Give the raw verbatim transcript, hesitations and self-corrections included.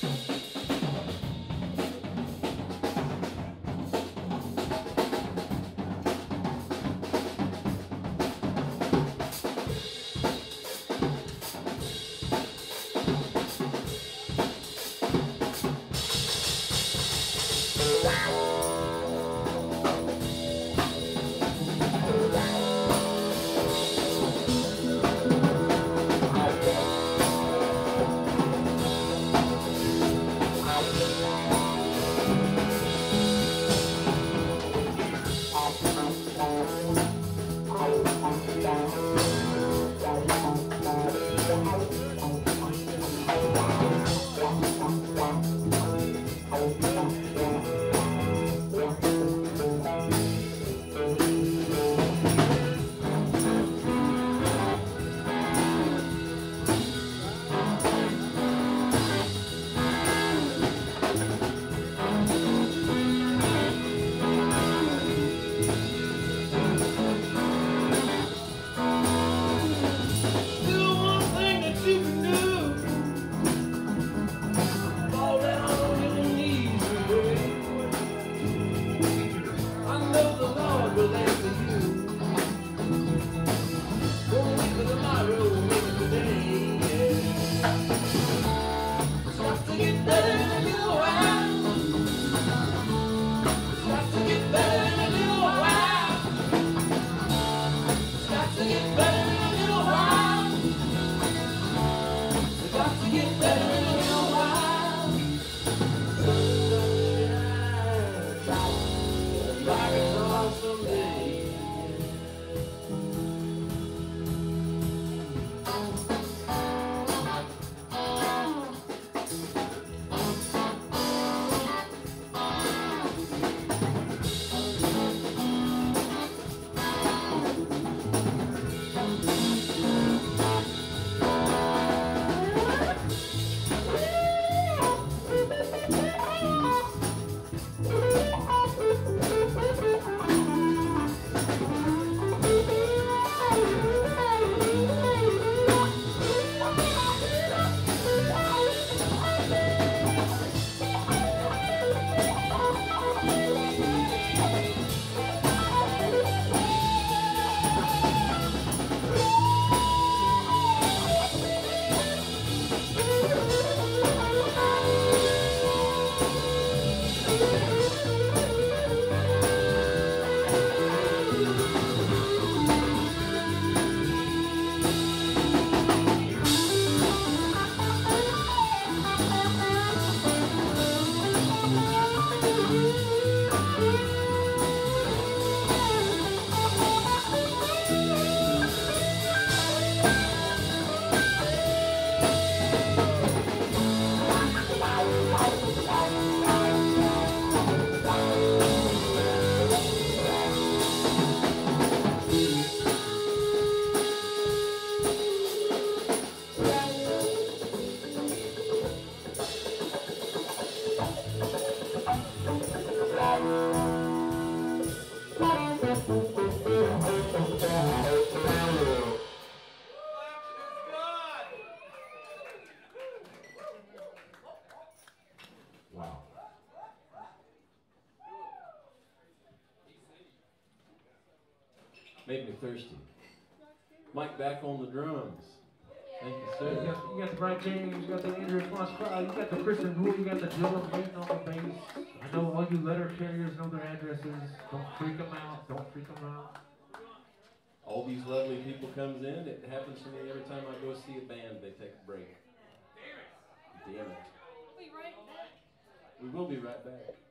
Made me thirsty. Mike back on the drums. Thank you, sir. You got, you got the Bright James, you got the Andrea Kyle, you got the Kristin Ryule, you got the drums, Layton on the bass. I know all you letter carriers know their addresses. Don't freak them out. Don't freak them out. All these lovely people comes in. It happens to me every time I go see a band. They take a break. Damn it. Damn it. We will be right back.